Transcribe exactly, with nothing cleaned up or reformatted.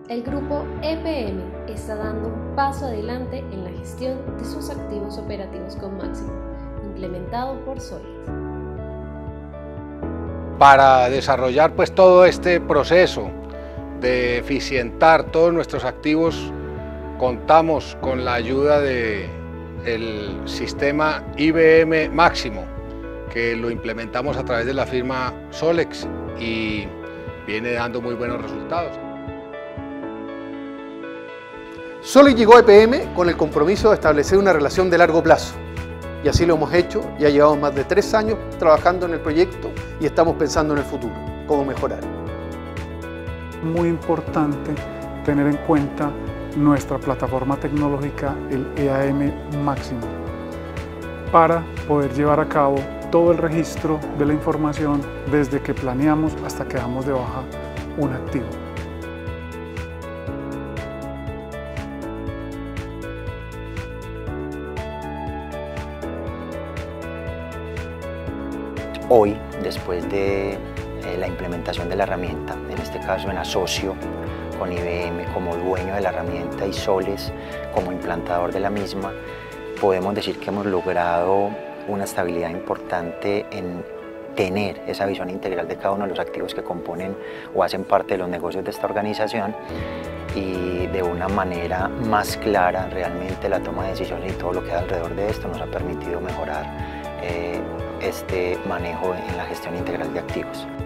El grupo E P M está dando un paso adelante en la gestión de sus activos operativos con Máximo, implementado por Solix. Para desarrollar pues todo este proceso de eficientar todos nuestros activos, contamos con la ayuda del sistema I B M Máximo, que lo implementamos a través de la firma Solex y viene dando muy buenos resultados. Solex llegó a E P M con el compromiso de establecer una relación de largo plazo. Y así lo hemos hecho, ya llevamos más de tres años trabajando en el proyecto y estamos pensando en el futuro, cómo mejorar. Muy importante tener en cuenta nuestra plataforma tecnológica, el E A M Máximo, para poder llevar a cabo todo el registro de la información desde que planeamos hasta que damos de baja un activo. Hoy, después de eh, la implementación de la herramienta, en este caso en asocio con I B M como dueño de la herramienta y Soles como implantador de la misma, podemos decir que hemos logrado una estabilidad importante en tener esa visión integral de cada uno de los activos que componen o hacen parte de los negocios de esta organización, y de una manera más clara realmente la toma de decisiones y todo lo que hay alrededor de esto nos ha permitido mejorar eh, este manejo en la gestión integral de activos.